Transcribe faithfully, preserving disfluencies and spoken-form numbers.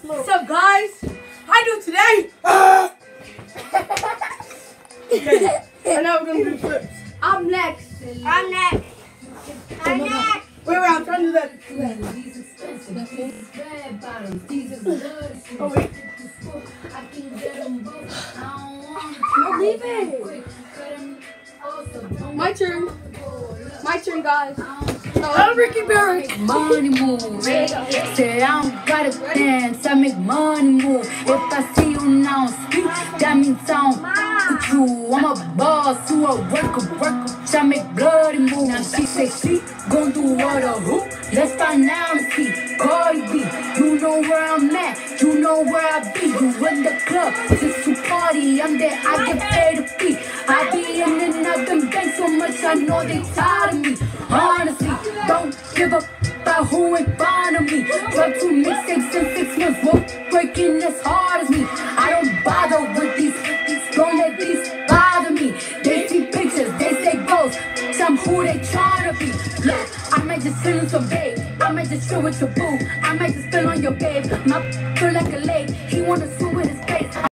What's up, guys? How you doing today? Okay, and now we're gonna do flips. I'm next. I'm next. I'm next. Wait, wait, I'm trying to do that. Oh, wait. No, leave it. My turn. My turn, guys. I'm Ricky Barrett. Money move. Say I don't gotta dance, I make money move. If I see you now speak, that means I don't with you. I'm a boss, you a worker, worker. I make bloody move. Now she say she gon' do what a hoop. Let's find out and see. Cardi B, you know where I'm at, you know where I be. You in the club just to party. I'm there, I get paid to be. I be in and out them banks so much, I know they tired of me. Honestly, don't give up about who ain't fond of me. Drop two mixtapes in six months, won't breaking as hard as me. I don't bother with these, don't let these bother me. They see pictures, they say ghosts, I'm who they tryna be. Look, I might just chill in some babe, I might just chill with your boo, I might just spill on your babe. My feel like a lake, he wanna swim with his face.